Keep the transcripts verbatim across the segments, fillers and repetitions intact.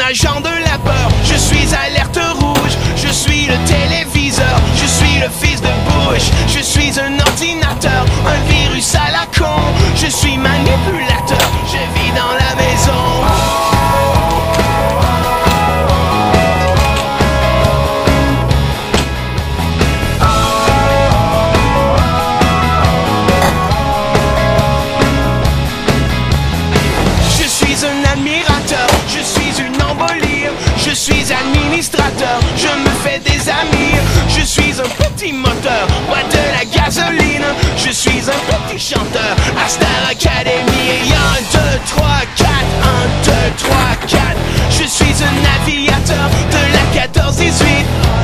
agent de la peur, je suis alerte rouge. Je suis le téléviseur, je suis le fils de Bush. Je suis un ordinateur, un virus à la con. Je suis manipulateur, je vis dans la maison. Je suis une embolie, je suis administrateur, je me fais des amis. Je suis un petit moteur, bois de la gasoline. Je suis un petit chanteur à Star Academy. Et un, deux, trois, quatre, un, deux, trois, quatre. Je suis un aviateur de la quatorze dix-huit.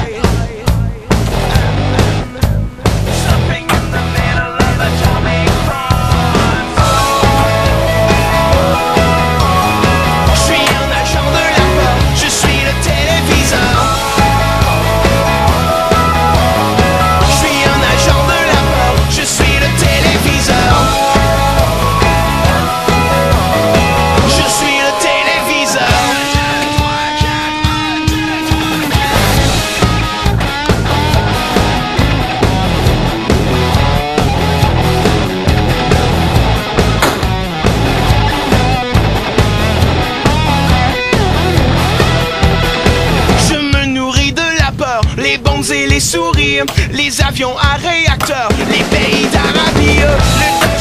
Les bombes et les sourires, les avions à réacteurs, les pays d'Arabie, le